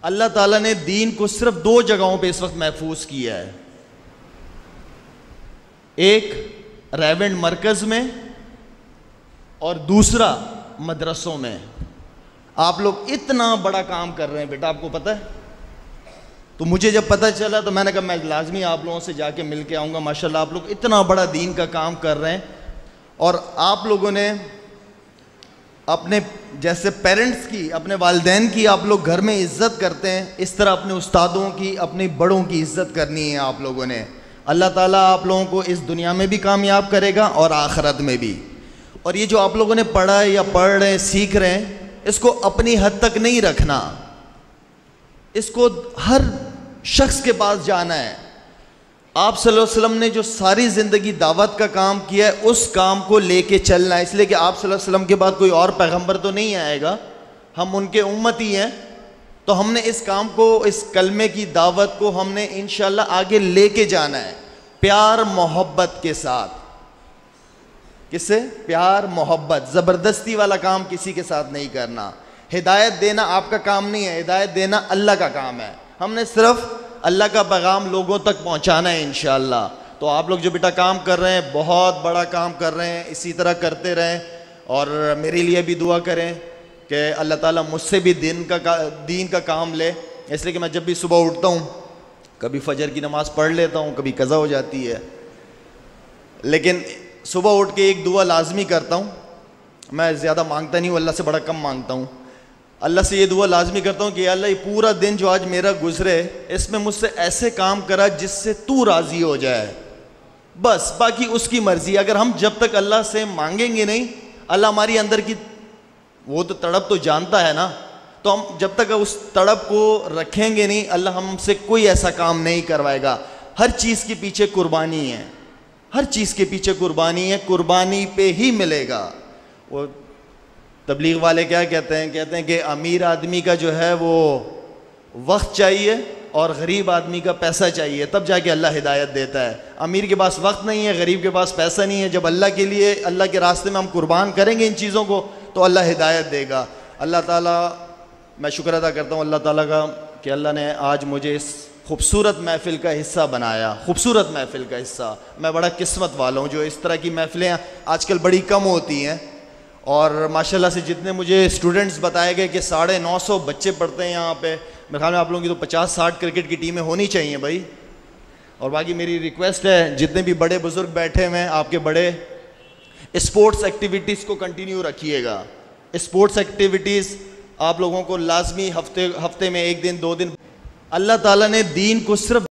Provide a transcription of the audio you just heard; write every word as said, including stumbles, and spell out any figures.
اللہ تعالیٰ نے دین کو صرف دو جگہوں پہ اس وقت محفوظ کیا ہے، ایک ریونڈ مرکز میں اور دوسرا مدرسوں میں۔ آپ لوگ اتنا بڑا کام کر رہے ہیں بیٹا، آپ کو پتہ ہے؟ تو مجھے جب پتہ چلا تو میں نے کہا میں لازمی آپ لوگوں سے جا کے مل کے آؤں گا۔ ماشاءاللہ آپ لوگ اتنا بڑا دین کا کام کر رہے ہیں، اور آپ لوگوں نے اپنے جیسے پیرنٹس کی، اپنے والدین کی آپ لوگ گھر میں عزت کرتے ہیں، اس طرح اپنے استادوں کی، اپنے بڑوں کی عزت کرنی ہے آپ لوگوں نے۔ اللہ تعالیٰ آپ لوگوں کو اس دنیا میں بھی کامیاب کرے گا اور آخرت میں بھی۔ اور یہ جو آپ لوگوں نے پڑھا ہے یا پڑھ رہے ہیں، سیکھ رہے ہیں، اس کو اپنی حد تک نہیں رکھنا، اس کو ہر شخص کے پاس جانا ہے۔ آپ صلی اللہ علیہ وسلم نے جو ساری زندگی دعوت کا کام کیا ہے، اس کام کو لے کے چلنا ہے، اس لیے کہ آپ صلی اللہ علیہ وسلم کے بعد کوئی اور پیغمبر تو نہیں آئے گا، ہم ان کے امتی ہیں، تو ہم نے اس کام کو، اس کلمے کی دعوت کو ہم نے انشاءاللہ آگے لے کے جانا ہے، پیار محبت کے ساتھ۔ کس سے؟ پیار محبت، زبردستی والا کام کسی کے ساتھ نہیں کرنا۔ ہدایت دینا آپ کا کام نہیں ہے، ہدایت دینا اللہ کا کام ہے، ہم نے صرف اللہ کا پیغام لوگوں تک پہنچانا ہے انشاءاللہ۔ تو آپ لوگ جو بیٹا کام کر رہے ہیں، بہت بڑا کام کر رہے ہیں، اسی طرح کرتے رہیں، اور میرے لیے بھی دعا کریں کہ اللہ تعالیٰ مجھ سے بھی دین کا دین کا کام لے، اس لیے کہ میں جب بھی صبح اٹھتا ہوں، کبھی فجر کی نماز پڑھ لیتا ہوں، کبھی قضا ہو جاتی ہے، لیکن صبح اٹھ کے ایک دعا لازمی کرتا ہوں۔ میں زیادہ مانگتا نہیں ہوں، اللہ سے بڑا کم مانگتا ہوں۔ اللہ سے یہ دعا لازمی کرتا ہوں کہ اللہ یہ پورا دن جو آج میرا گزرے، اس میں مجھ سے ایسے کام کرا جس سے تو راضی ہو جائے، بس باقی اس کی مرضی۔ اگر ہم جب تک اللہ سے مانگیں گے نہیں، اللہ ہماری اندر کی وہ تو تڑپ تو جانتا ہے نا، تو ہم جب تک اس تڑپ کو رکھیں گے نہیں، اللہ ہم سے کوئی ایسا کام نہیں کروائے گا۔ ہر چیز کے پیچھے قربانی ہے، ہر چیز کے پیچھے قربانی ہے، قربانی پہ ہی ملے گا۔ وہ تبلیغ والے کیا کہتے ہیں؟ کہتے ہیں کہ امیر آدمی کا جو ہے وہ وقت چاہیے اور غریب آدمی کا پیسہ چاہیے، تب جا کے اللہ ہدایت دیتا ہے۔ امیر کے پاس وقت نہیں ہے، غریب کے پاس پیسہ نہیں ہے، جب اللہ کے لیے، اللہ کے راستے میں ہم قربان کریں گے ان چیزوں کو، تو اللہ ہدایت دے گا۔ اللہ تعالیٰ، میں شکر ادا کرتا ہوں اللہ تعالیٰ کا کہ اللہ نے آج مجھے اس خوبصورت محفل کا حصہ بنایا، خوبصورت محفل کا حصہ۔ میں بڑا قسمت والا ہوں، جو اس طرح کی محفلیں آج کل بڑی کم ہوتی ہیں، اور ماشاءاللہ سے جتنے مجھے اسٹوڈنٹس بتائے گئے کہ ساڑھے نو سو بچے پڑھتے ہیں یہاں پہ، میرے خیال میں آپ لوگوں کی تو پچاس ساٹھ کرکٹ کی ٹیمیں ہونی چاہیے بھائی۔ اور باقی میری ریکویسٹ ہے، جتنے بھی بڑے بزرگ بیٹھے ہوئے ہیں آپ کے بڑے، اسپورٹس ایکٹیویٹیز کو کنٹینیو رکھیے گا۔ اسپورٹس ایکٹیویٹیز آپ لوگوں کو لازمی ہفتے ہفتے میں ایک دن دو دن۔ اللہ تعالیٰ نے دین کو صرف